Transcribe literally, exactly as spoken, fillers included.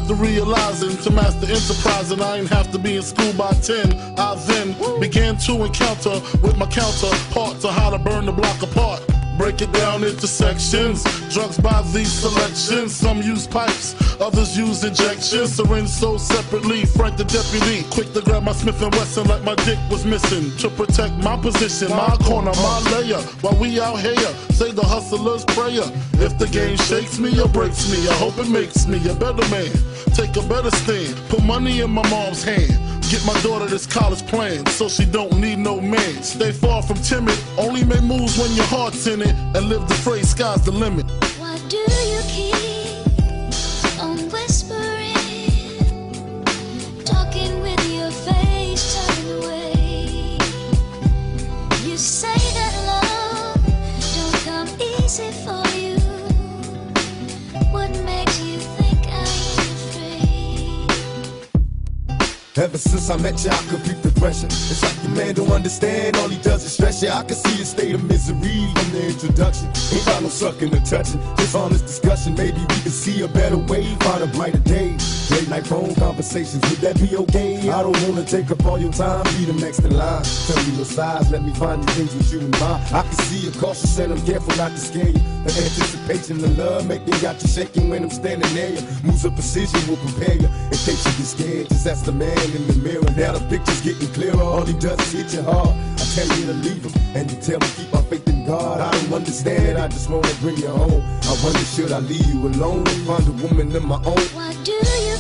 After realizing to master enterprise and I ain't have to be in school by ten, I then began to encounter with my counterpart to how to burn the block apart. Break it down into sections, drugs by these selections. Some use pipes, others use injections. Syringe sold separately, Frank the deputy, quick to grab my Smith and Wesson like my dick was missing. To protect my position, my corner, my layer, while we out here, say the hustler's prayer. If the game shakes me or breaks me, I hope it makes me a better man. Take a better stand, put money in my mom's hand. Get my daughter this college plan, so she don't need no man. Stay far from timid, only make moves when your heart's in it, and live the phrase, sky's the limit. Why do you keep on whispering, talking with your face turned away? You say that love don't come easy for you. What makes you think I am afraid? Ever since I met you, I could beat the pressure. It's like the man don't understand, all he does is stress you. I can see a state of misery from the introduction. Ain't got no sucking or touching, just honest discussion. Maybe we can see a better way, find a brighter day. Late night phone conversations, would that be okay? I don't wanna take up all your time, be the next in line. Tell me your size, let me find you things with you in mind. I can see your cautious and I'm careful not to scare you. The anticipation of love make me got you shaking when I'm standing near you. Moves of precision will prepare you in case you get scared. Just ask the man in the mirror. Now the picture's getting clearer. All he does is hit you hard. I tell you to leave him, and you tell me keep my faith in God. I don't understand, I just wanna bring you home. I wonder should I leave you alone and find a woman of my own? Why do you